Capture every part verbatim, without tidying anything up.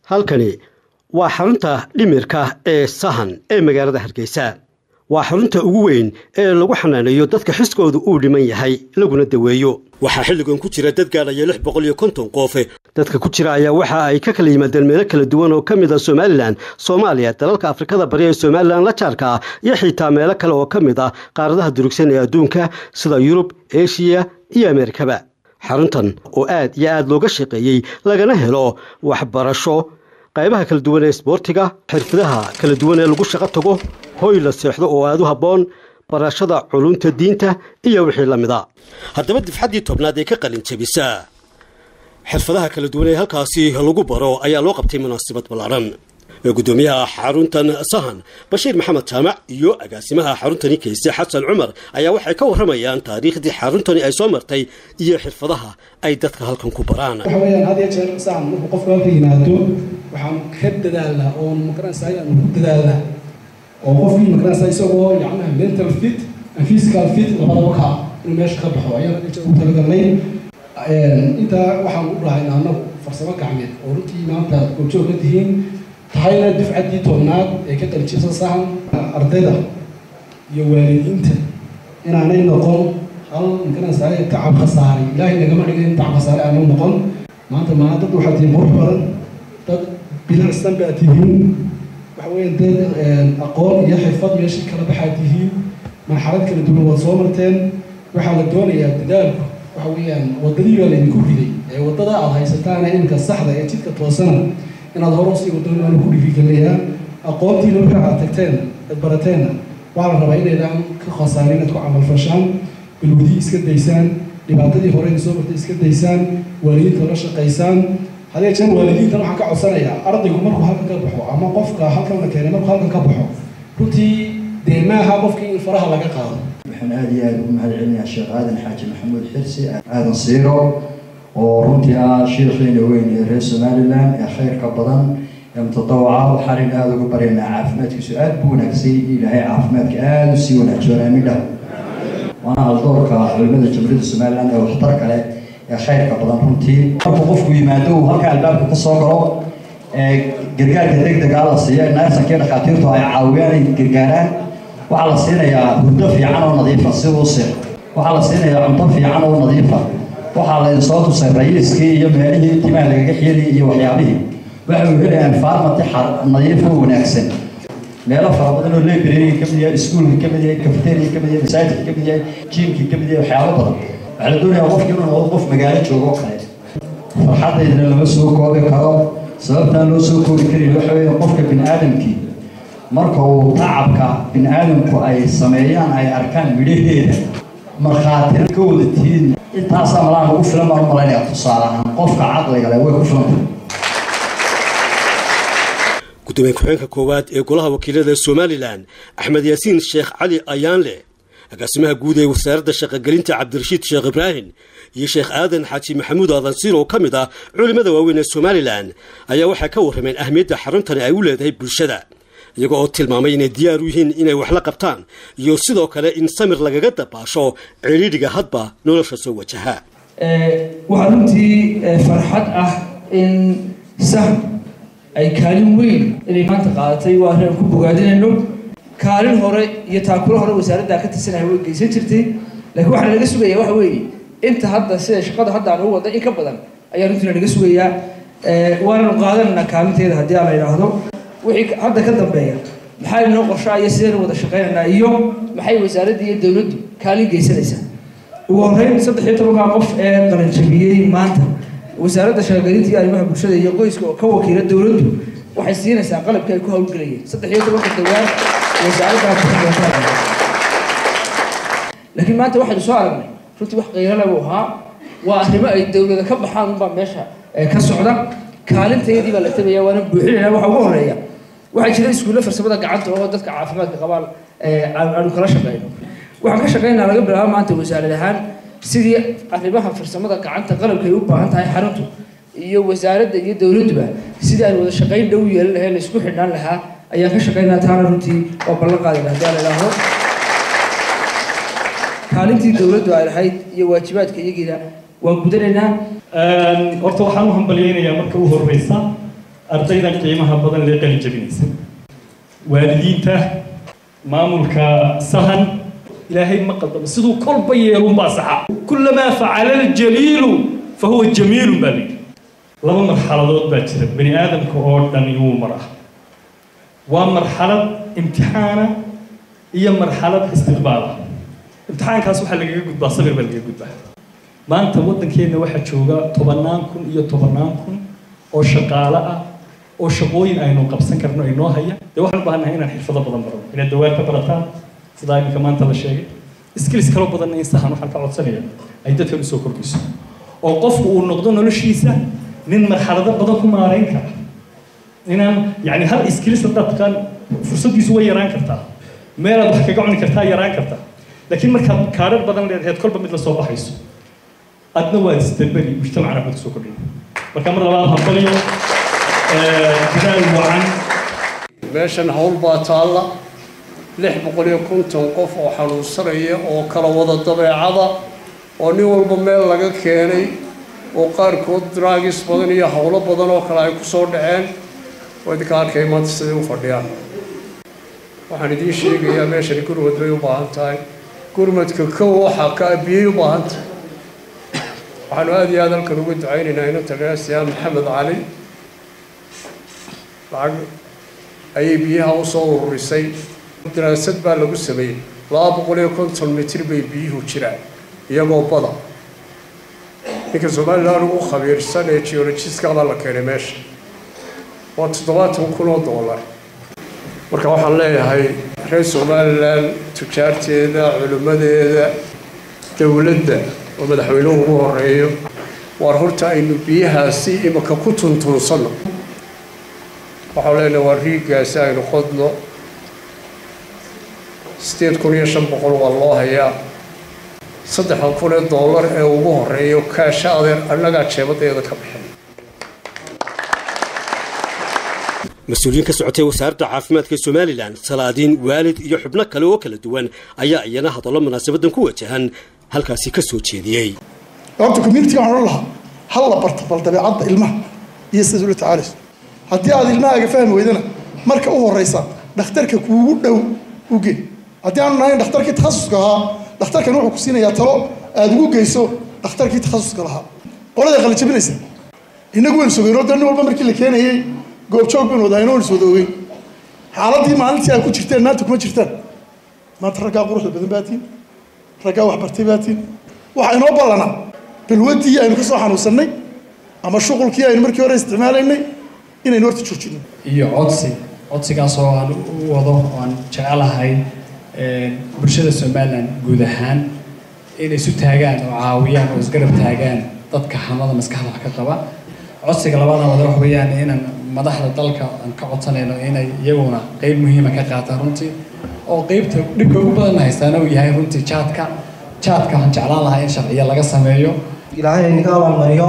halkani waa xarunta dhimirka ee Sahan ee magaalada Hargeysa. waa xarunta ugu weyn ee lagu xanaaneeyo dadka xiskoodu uu dhiman yahay laguna daweeyo. waxa xilligan ku jira dad gaaraya lix boqol iyo konton qof. dadka ku jira ayaa waxa ay ka kala yimaadeen meelo kala duwan oo kamid ah Soomaaliland, Soomaaliya, dalalka Afrikada bari ee Soomaaliland la jaarka iyo xitaa meelo kale oo kamid ah qaaradaha durugsan ee adduunka sida Yurub, Asia iyo Ameerikaba. xaruntan oo aad iyo aad looga shaqeeyay lagana helo waxbarasho qaybaha kala duwan ee sportiga, xirfadaha kala duwan ee lagu shaqo tago, hoy la seexdo oo aad u haboon, barashada culumta diinta iyo wixii la mid ah. haddaba difcadii tobnaad ee ka qalin jabisa xirfadaha kala duwan ee halkaasi lagu baro ayaa loo qabtay munaasabad ballaaran. gudoomiyaha xaruntan Sahan Bashiir Maxamed Jaamac iyo agaasimaha xuruntani Kayse Xasan Cumar ayaa waxay ka waramayaan taariikhdii xuruntani ay soo martay iyo xirfadaha ay dadka halkan ku baraan. waxa weeyaan had iyo jeer Sahan markuu qofka halka yimaado waxaan ka dadaalnaa oo makaranaysay aan ku dadaalnaa oo qofkii makaranaysay isagoo yacni mental fit and physical fit labadaba ka inuu meesha ka baxo ayaan u talagalnay. inta waxaan u raacaynaa annagu farsamo gacmeed oo runtii maanta goobjoog ka tihiin tahayna difcadii tobnaad ee ka qalijisa Sahan ardayda iyo waalidiinta inaanay noqon hal makaranaysay tacab khasaare ilaahay nagama dhigin tacab khasaare aanu noqon. maanta maanta dad waxaa tihiin qurux badan, dad bilicsan baa tihiin, waxa weeyaan dad aqoon iyo xirfad meeshii kala baxaa tihiin, marxalad kala duwan waad soo marteen. waxaa la doonayaa dadaalku waxa weeyaan wadadii baa laydinku riday ee wadada aad haysataan iminka saxda ee jidka toosana inaad hore usii wadada aan ku dhiirigelinayaa. aqoontiina marka aad tagteen aad barateena waxaa la rabaa inaydaan ka khasaarin inaad ku camalfashaan, balwadii iska daysaan, dhibaatadii hore soo martay iska daysaan, waalidiinta la shaqaysaan. hadee jeer waalidiintan waxaan ka codsanayaa ardaygu markuu halkan ka baxo ama qofka halkan la keenay markuu halkan ka baxo runtii dee maaha qofkii in faraha laga qaado. waxaan aad iyo aad ugu mahadcelinayaa Sheekh Aadan Xaaji Maxamuud Xirsi Aadan Siiro oo runtii ah sheekheena weyn ee reer Somaliland ee khayrka badan ee mutadawca. waxaan aad ugu baryaynaa caafimaadkiisu aad buu wanaagsan ilaahay caafimaadka aad u sii wanaagsan aamina. waana haldoorka culimada jamhuuriyadda Somaliland ee waxtar kale ee khayrka badan runtii. markuu qofku yimaado uu halka albaabka ka soo galo ee gargaarka degdega la siiyo naarsanka dhaqaatiirtu ay caawiyaan ay gargaaraan. waxaa la siinayaa hurdo fiican oo nadiif ah si uu seexdo. waxaa la siinayaa cunto fiican oo nadiif ah. waxaa la soo tusay rayiskii iyo meelihii timaha lagaga xiyay iyo waxyaabihii. waxa uu helayaan farmati nadiif oo wanaagsan. meelo fara badan oo library ka mid yahay, iskuulka ka mid yahay, cafeteria ka mid yahay, masaajidka ka mid yahay, gymka ka mid yahay, waxyaabo badan. waxaa la doonayaa qofkii inuu noqdo qof magaalo joogo oo kale. farxadeydana lama soo koobi karo. sababtaan loo soo koobi karin waxa weeye qofka bini'aadamkii marka uu tacabka bini'aadamku ay sameeyaan ay arkaan midhaheeda markhaati ka wada tihiin. intaasaa malaan ugu filan baan u malaynayaa tusaale ahaan qofka caqliga leh way ku filantay. gudoomiye ku-xigeenka koowaad ee golaha wakiilada Somaliland Axmed Yaasiin Sheekh Cali Ayaanle, agaasimaha guud ee wasaaradda shaqagelinta Cabdirashiid Sheekh Ibraahin iyo Sheekh Aadan Xaaji Maxamuud Aadan Siiro oo kamid ah culimada waaweyn ee Somaliland ayaa waxay ka warrameen ahmiyadda xaruntani ay u leedahay bulshada, iyagoo oo tilmaamay inay diyaar u yihiin inay wax la qabtaan iyo sidoo kale in samir lagaga dabaasho ciriiriga hadba nolosha soo wajaha. waxaa runtii farxad ah in Sahan ay kaalin weyn inay maanta qaadatay. waa arrin ku bogaadinayno. kaalin hore iyo taakuro hore wasaaradda ka tirsanay way geysan jirtay, laakiin waxa laga sugayaa waxa weeye inta hadda sida shaqada hadda aan u wada in ka badan ayaa runtii laga sugayaa. waana qaadanaa kaalinteeda haddii aan la yiraahdo wixii hadda ka dambeeya maxay noo qorshaaya sideen wada shaqeynaa iyo maxay wasaaradda iyo dawladdu kaalin geysanaysaa. ugu horreyn saddex iyo toban qof ee qaran jabiyay maanta wasaaradda shaqagelinta iyo arrimaha bulshada iyo qoyska oo ka wakiila dawladdu waxay siinaysaa qalabka ay ku hawlgalayeen saddex iyo toban dawlad wasaaradda ku shaqeynaysa. laakiin maanta waxaan soo aragnay runtii wax qiiro leh waxa waa arrimo ay dawladda ka baxaan ba meesha ka socda. kaalinteedii baa la tabayaa waana buuxinayna. waxa ugu horeeya waxaa jira iskuulo farsamada gacanta oo dadka caafimaadka qabaan aanu kala shaqeyno. waxaan ka shaqeynaa laga bilaabo maanta wasaarad ahaan sidii arrimaha farsamada gacanta qalabka ay u baahan tahay xaruntu iyo wasaaradda iyo dawladduba sidii ay wada shaqeyn dhow yeelan lahayd la isku xidhnaan lahaa ayaan ka shaqeynaa. taana runtii oo ballan qaadayna haddii aan ilaaho kaalintii dawladdu ay lahayd iyo waajibaadka iyagiina waan gudanaynaa. horta waxaan u hambaliyeynayaa marka u horeysa ardayda qiimaha badan lee qalin jabinaysa waalidiinta maamulka sahan ilaahay ma qaldamo siduu kolba yeelun baa saxa kullamaa facala aljaliilu fahuwa jamiilun baa layidhi laba marxaladood baa jira bani aadamka oo dhan iwuu maraa waa marxalad imtixaana iyo marxalad istiqbaala imtixaankaas waxaa lagaga gudbaa sabir baa lagaga gudbaa maanta waddankeenna waxaa jooga tobannaan kun iyo tobannaan kun oo shaqaale ah oo shaqooyin aynu qabsan karno ay noo haya dee waxaan u baahannahay inaan xirfado badan barano inaad dawaar ka barataan sidaa iminka maanta la sheegay skills kaloo badanna in sahan waxaan ka codsanaya ay dadkan usoo kordhiso oo qofku uu noqdo noloshiisa nin marxalado badan ku maarayn kara inaan yani hal skills haddaad taqaan fursaddiisu way yaraan kartaa meelaad wax kaga cuni kartaa yaraan kartaa laakiin markaad kaarar badan leedaheed kolba mid la soo baxayso adna waad isdaberi mujtamacna waxbaad kusoo kordhiya marka mar labaad hambaliyo dadaal wacan meeshan hawl baa taalla lix boqol iyo konton qof oo xanuunsanaya oo kala wada dabeecada oo nin walba meel laga keenay oo qaarkood draagis badan iyo howlo badan oo kale ay ku soo dhaceen oo idinka arkay maanta siday u fadhiyaan waxaan idiin sheegayaa meeshani gurmad bay u baahan tahay gurmadka kow waxaa ka abiyey u baahan tahay waxaanu aada iyo aada halkan uga ducaynaynaa inanta dheersiyaa maxamed cali lacag ayay biyaha u soo ururisay daraasad baa lagu sameeyey laba boqol iyo konton mitir bay biyuhu jiraan iyagoo bada ninka somalilan ugu khabiirsan ee geologiska baa la keenay meesha waa toddobaatan kun oo dollar marka waxaan leeyahay reer somalilan tujaarteeda culimmadeeda dowladda oo madaxweynuhu ugu horeeyo waar horta aynu biyahaasi imika ku tuntuunsanno waxaan leenahay waa riigaasi aynu qodno sideed kun iyo shan boqol waa loo hayaa saddexdan kun ee dollar ee ugu horeeyo kaasha adeer annagaa jeebadeeda ka bixin mas-uuliyiin ka socotay wasaaradda caafimaadka somalilan salaadiin waalid iyo xubno kale oo kala duwan ayaa iyana hadallo munaasabadan ku wajahan halkaasi ka soo jeediyey horta community waxaan odhan lahaa hal la barta bal dabeecadda ilmaha iyo sida ula tacaalayso haddii aad ilmahaaga fahmi weydana marka u horeysa dhakhtarka kuugu dhow u gee haddii aanu nahayn dhakhtarkii takhasuska ahaa dhakhtarkan wuxuu ku siinayaa talo aada ugu geyso dhakhtarkii takhasuska lahaa qolada qala jabinaysa innagu waynu sogeynoo dee nin walba markii la keenayey goobjoog baynu wadahayn oo iswada ogeyn xaaladii maalintii ay ku jirteen maanta kuma jirtaan maanta raggaa quruxda badan baatiin raggaa waxbartay baatiin waxaa inoo ballanaa balwaddii aynu ka soo xanuunsannay ama shuqulkii aynu markii hore isticmaalaynay inaynu horta joojino iyo codsi codsigaas oo aan u wado oo aan jecelahay bulshada somalilan guud ahaan inay isu taagaan oo caawiyaan oo isgarab taagaan dadka xamada maskaxda wax ka qaba codsiga labadan wada wax weeyaan inaan madaxda dalka aan ka codsanayno inay iyaguna qeyb muhiima ka qaataan runtii oo qeybta dhibka ugu badan haystaana uu yahay runtii jaadka jaadka waxaan jeclaan lahaa in sharciya laga sameeyo ilaahay inaga abaalmariyo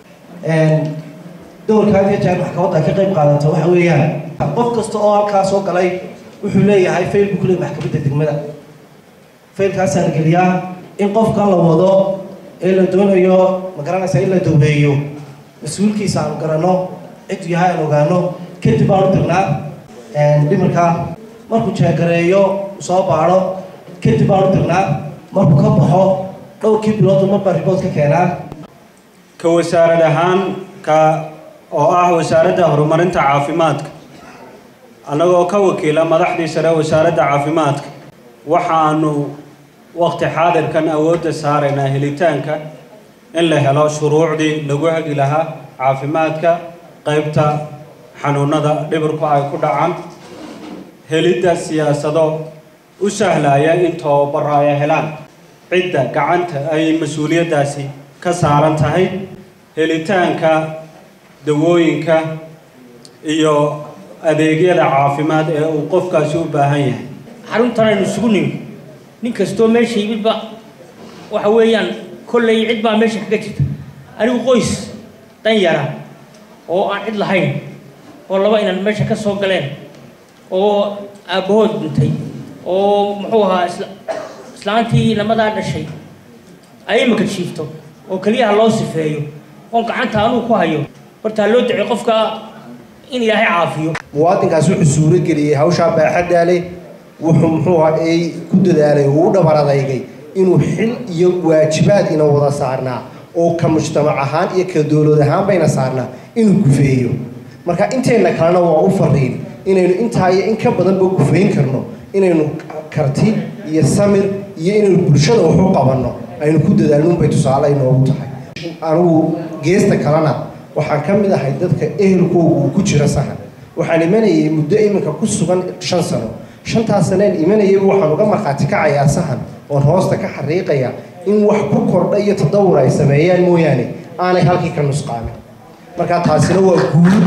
dowrka had iyo jeer maxkamadda ka qayb qaadata waxa weeyaan qof kasta oo halkaa soo galay wuxuu leeyahay fail buu ku leeyahay maxkamadda degmada failkaasaan geliyaa in qofkan la wado ee la doonayo ma garanaysaa in la dowbeeyo mas-uulkiisa aanu garanno ciduu yahay aan ogaano kadib aanu dirnaa dhimirka markuu jeegareeyo soo baadho kadib aanu dirnaa markuu ka baxo dhowrkii bilood marba ribood ka keenaa ka wasaarad ahaan ka oo ah wasaaradda horumarinta caafimaadka annagoo ka wakiila madaxdii sare wasaaradda caafimaadka waxaanu waqti xaadirkan awoodda saaraynaa helitaanka in la helo shuruucdii lagu hagi lahaa caafimaadka qaybta xanuunada dhibirku ay ku dhacaan helidda siyaasado u sahlaya in tababaro ay helaan cidda gacanta ay mas-uuliyaddaasi ka saaran tahay helitaanka dawooyinka iyo adeegyada caafimaad ee uu qofkaasi u baahan yahay xaruntan aynu isugu nimi nin kastoo meesha yimidba waxa weeyaan kolley cid baa meesha kaga jirta anigu qoys dan yara oo aan cid lahayn oo laba inan meesha ka soo galeen oo aabbahood dhintay oo muxuu ahaa islaantii lamadaa dhashay ay imaka jiifto oo keliyaha loo sifeeyo oon gacanta anuu ku hayo horta loo dacay qofka in ilaahay caafiyo muwaadinkaas wuxuu suuro geliyey hawshaa baaxaddaa leh wuxuu muxuu ahaa ay ku dadaalay uu u dhabar adeygay inuu xil iyo waajibaad ina wada saarnaa oo ka mujtamac ahaan iyo ka dowlad ahaan bayna saarnaa inuu gufeeyo marka intayna kalena waa u fariin inaynu intaa iyo in ka badanba gufeyn karno inaynu karti iyo samir iyo inaynu bulshada wax u qabanno aynu ku dadaalno unbay tusaale inoogu tahay anigu geesta kalena waxaan ka mid ahay dadka ehelkoogu uu ku jira sahan waxaan imanayay muddo iminka ku sugan shan sano shantaas saneen imanayayba waxaan uga markhaati kacayaa sahan oon hoosta ka xariiqaya in wax ku kordha iyo tadawur ay sameeyaan mooyaane aanay halkii ka nusqaamin markaa taasina waa guud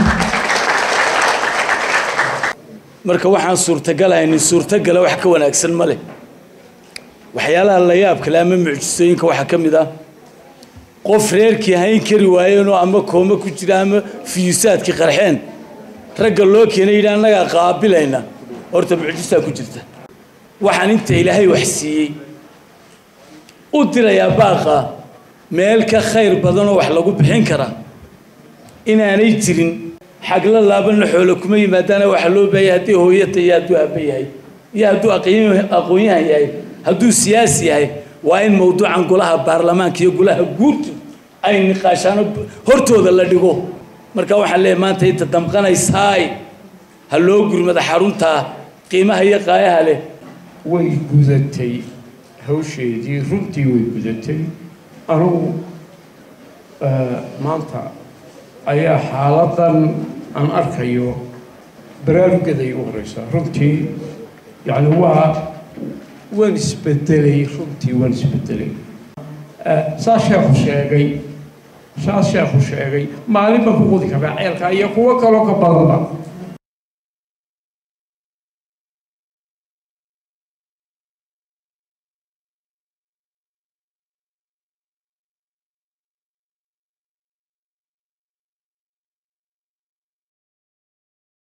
marka waxaan suurtagalahaynin suurtagala wax ka wanaagsan ma leh waxyaalaha la yaab kale ama mucjisooyinka waxaa ka mid ah qof reerkii hayn kari waayeenoo ama kooma ku jira ama fiyuusaadkii qarxeen ragga loo keenay yidhi annagaa qaabilayna horta mucjisaa ku jirta waxaan inta ilaahay wax siiyey u dirayaa baaqa meel ka khayr badanoo wax lagu bixin karaa inaanay jirin xagla laabana xoolo kuma yimaadaana waxaa loo baahaya haddii hooyata iyo hadduu aabba yahay iyo hadduu aqoon-yahan yahay hadduu siyaasi yahay waa in mawduucan golaha baarlamaanka iyo golaha guurtu ay niqaashaano hortooda la dhigo marka waxaan leeyahay maanta inta damqanaysaay ha loo gurmada xaruntaa qiimaha iyo qaayaha leh way gudatay hawsheedii runtii way gudatay anugu maanta ayaa xaaladan aan arkayo baraarugeday u horeysaa runtii yacni waa waan isbedelay runtii waan isbedelay saa sheekhu sheegay saas sheekhu sheegay maalin baan ku qudi karaa ceelka iyo kuwo kaloo ka badanba